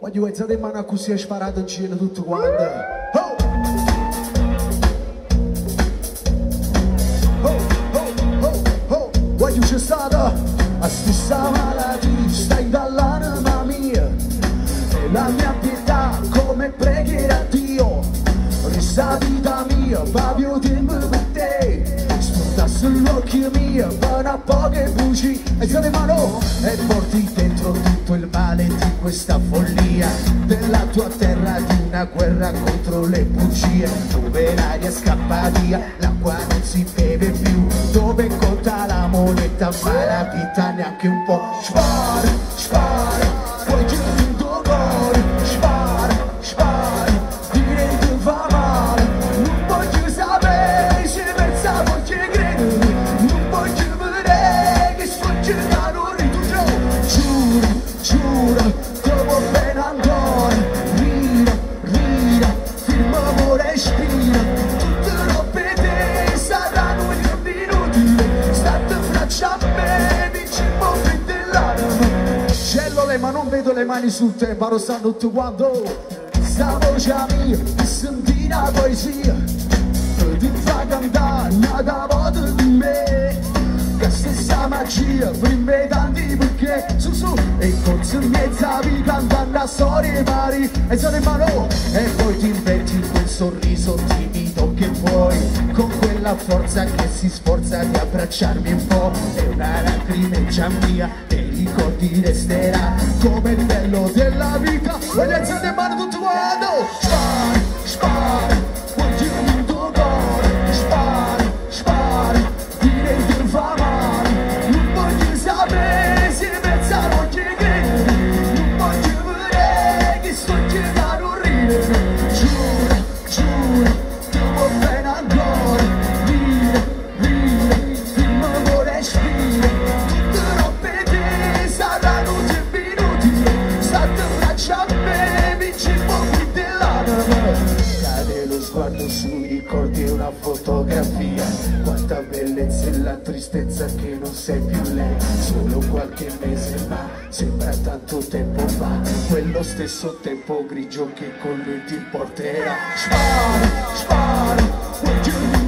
Voglio alzare in mano così e sparare in cielo tutto quanto. Oh! Oh, oh, oh, oh. Voglio c'è stata la stessa malattia, stai dall'anima mia e la mia pietà come preghiera a Dio. Questa vita mia, proprio tempo per te. Sta sull'occhio mio, per a poche bugie. Alzate le mano e porti dentro tutto il male di questa follia della tua terra, di una guerra contro le bugie, dove l'aria scappa via, l'acqua non si beve più, dove conta la moneta ma la vita neanche un po'. Spara, spara, poi ti tutto cuore. Spara, spara, dire che va male. Non voglio sapere se pensa, voglio credere. Non voglio vedere che sto cercando di tu. Giuro, giuro, trovo bene ancora. Rida, rida, firma amore, respira. Tutte robe te saranno inutili. State braccia a me, dici un po' più dell'anima. Cielo le ma non vedo le mani sul te, paro stanno tutto quanto. Sta voce mia, ti senti la poesia, ti fa cantare una volta di me. Che stessa magia, prima tanti perché su su, e forse mezza vita cantando a storie pari. E sono in mano, e poi ti inventi quel sorriso timido che vuoi, con quella forza che si sforza di abbracciarmi un po'. E una lacrimeggia mia, e ricordi resterà come il bello della vita. Voglio alzare le mani tutto quanto. Spara, spara, voglio il tuo cuore. Spara, spara, dire che fa male. Non voglio sapere se pensa, voglio credere. Non voglio vedere che sto cercando di ridere. Giuro, giuro, trovo bene ancora. Ride, ride, firma amore, respira. Tutte robe te saranno tempi inutili. State braccia a me, vinci un po' più dell'anima. Cade lo sguardo sui ricordi e una fotografia. Quanta bellezza e la tristezza che non sei più lei. Solo qualche mese ma sembra tanto tempo fa. Quello stesso tempo grigio che con lui ti porterà. Spara, spara,